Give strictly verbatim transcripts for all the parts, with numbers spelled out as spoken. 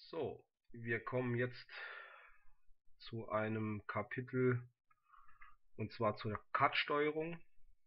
So, wir kommen jetzt zu einem Kapitel, und zwar zur C A D-Steuerung.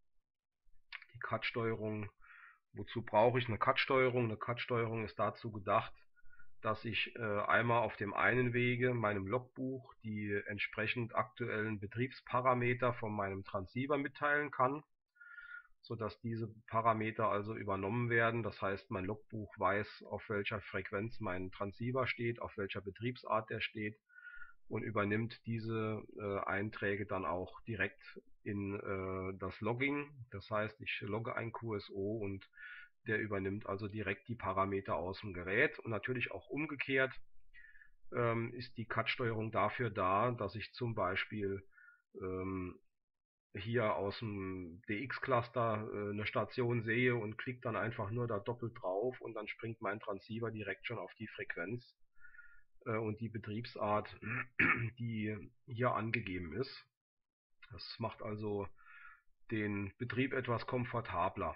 Die C A D-Steuerung, wozu brauche ich eine C A D-Steuerung? Eine C A D-Steuerung ist dazu gedacht, dass ich äh, einmal auf dem einen Wege meinem Logbuch die entsprechend aktuellen Betriebsparameter von meinem Transceiver mitteilen kann, sodass diese Parameter also übernommen werden. Das heißt, mein Logbuch weiß, auf welcher Frequenz mein Transceiver steht, auf welcher Betriebsart der steht, und übernimmt diese äh, Einträge dann auch direkt in äh, das Logging. Das heißt, ich logge ein Q S O und der übernimmt also direkt die Parameter aus dem Gerät. Und natürlich auch umgekehrt ähm, ist die C A D-Steuerung dafür da, dass ich zum Beispiel ähm, hier aus dem D X-Cluster äh, eine Station sehe und klicke dann einfach nur da doppelt drauf und dann springt mein Transceiver direkt schon auf die Frequenz äh, und die Betriebsart, die hier angegeben ist. Das macht also den Betrieb etwas komfortabler.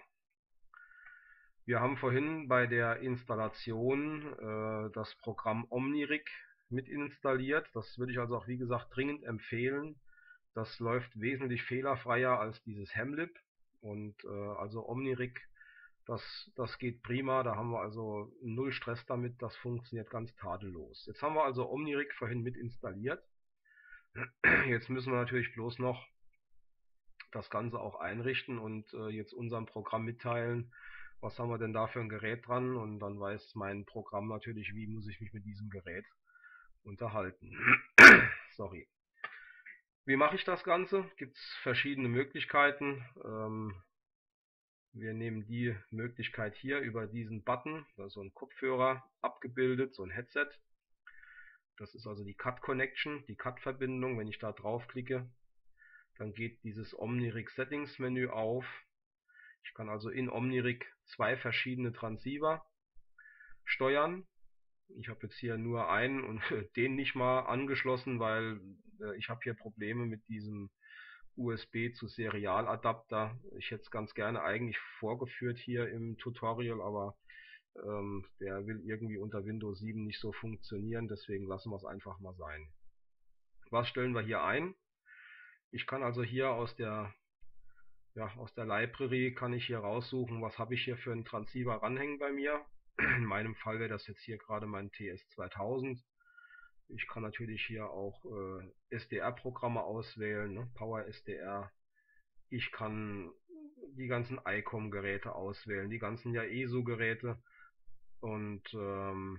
Wir haben vorhin bei der Installation äh, das Programm OmniRig mit installiert. Das würde ich also auch wie gesagt dringend empfehlen. Das läuft wesentlich fehlerfreier als dieses Hamlib, und äh, also OmniRig, das, das geht prima. Da haben wir also null Stress damit. Das funktioniert ganz tadellos. Jetzt haben wir also OmniRig vorhin mit installiert. Jetzt müssen wir natürlich bloß noch das Ganze auch einrichten und äh, jetzt unserem Programm mitteilen, was haben wir denn da für ein Gerät dran, und dann weiß mein Programm natürlich, wie muss ich mich mit diesem Gerät unterhalten. Sorry. Wie mache ich das Ganze? Gibt es verschiedene Möglichkeiten. Ähm, wir nehmen die Möglichkeit hier über diesen Button, da ist so ein Kopfhörer abgebildet, so ein Headset. Das ist also die C A D Connection, die C A D-Verbindung. Wenn ich da draufklicke, dann geht dieses OmniRig Settings Menü auf. Ich kann also in OmniRig zwei verschiedene Transceiver steuern. Ich habe jetzt hier nur einen und den nicht mal angeschlossen, weil äh, ich habe hier Probleme mit diesem U S B zu Serialadapter. Ich hätte es ganz gerne eigentlich vorgeführt hier im Tutorial, aber ähm, der will irgendwie unter Windows sieben nicht so funktionieren, deswegen lassen wir es einfach mal sein. Was stellen wir hier ein? Ich kann also hier aus der ja, aus der Library kann ich hier raussuchen, was habe ich hier für einen Transceiver ranhängen bei mir. In meinem Fall wäre das jetzt hier gerade mein T S zweitausend. Ich kann natürlich hier auch äh, S D R-Programme auswählen, ne? Power S D R. Ich kann die ganzen I COM-Geräte auswählen, die ganzen ja E S O-Geräte, und ähm,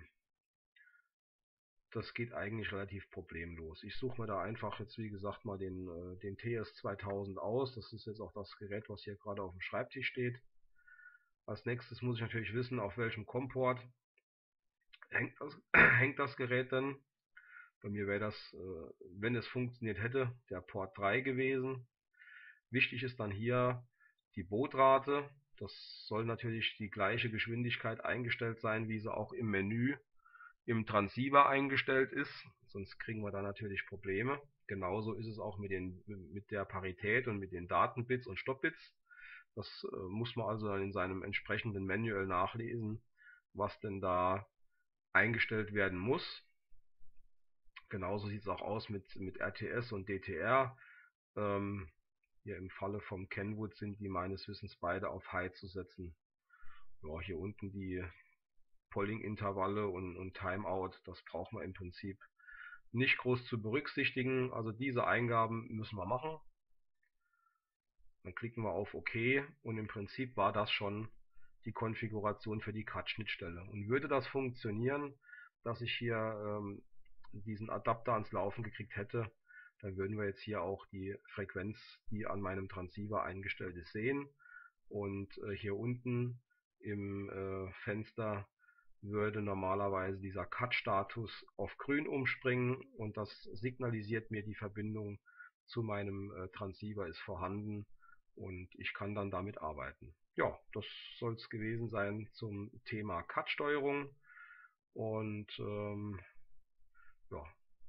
das geht eigentlich relativ problemlos. Ich suche mir da einfach jetzt wie gesagt mal den, äh, den T S zweitausend aus. Das ist jetzt auch das Gerät, was hier gerade auf dem Schreibtisch steht. Als nächstes muss ich natürlich wissen, auf welchem COM-Port hängt das, hängt das Gerät denn. Bei mir wäre das, äh, wenn es funktioniert hätte, der Port drei gewesen. Wichtig ist dann hier die Bootrate. Das soll natürlich die gleiche Geschwindigkeit eingestellt sein, wie sie auch im Menü im Transceiver eingestellt ist. Sonst kriegen wir da natürlich Probleme. Genauso ist es auch mit, den, mit der Parität und mit den Datenbits und Stoppbits. Das äh, muss man also dann in seinem entsprechenden Manual nachlesen, was denn da eingestellt werden muss. Genauso sieht es auch aus mit, mit R T S und D T R. Ähm, hier im Falle vom Kenwood sind die meines Wissens beide auf High zu setzen. Ja, hier unten die Polling-Intervalle und, und Timeout, das braucht man im Prinzip nicht groß zu berücksichtigen. Also diese Eingaben müssen wir machen. Dann klicken wir auf OK und im Prinzip war das schon die Konfiguration für die C A D-Schnittstelle. Und würde das funktionieren, dass ich hier ähm, diesen Adapter ans Laufen gekriegt hätte, dann würden wir jetzt hier auch die Frequenz, die an meinem Transceiver eingestellt ist, sehen. Und äh, hier unten im äh, Fenster würde normalerweise dieser C A D-Status auf grün umspringen, und das signalisiert mir, die Verbindung zu meinem äh, Transceiver ist vorhanden und ich kann dann damit arbeiten. Ja, das soll es gewesen sein zum Thema C A D-Steuerung. Und ähm, ja,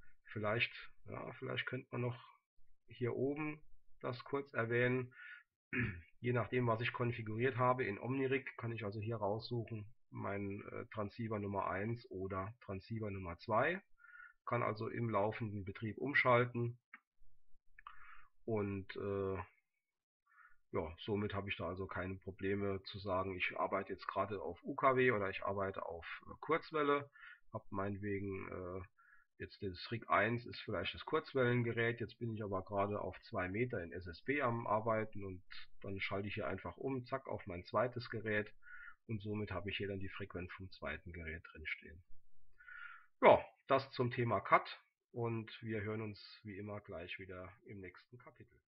vielleicht, ja, vielleicht könnte man noch hier oben das kurz erwähnen. Je nachdem, was ich konfiguriert habe in Omnirig, kann ich also hier raussuchen, mein äh, Transceiver Nummer eins oder Transceiver Nummer zwei. Kann also im laufenden Betrieb umschalten und äh, ja, somit habe ich da also keine Probleme zu sagen, ich arbeite jetzt gerade auf U K W oder ich arbeite auf äh, Kurzwelle, habe meinetwegen äh, jetzt das Rig eins ist vielleicht das Kurzwellengerät, jetzt bin ich aber gerade auf zwei Meter in S S B am Arbeiten und dann schalte ich hier einfach um, zack, auf mein zweites Gerät und somit habe ich hier dann die Frequenz vom zweiten Gerät drin stehen. Ja, das zum Thema Cut und wir hören uns wie immer gleich wieder im nächsten Kapitel.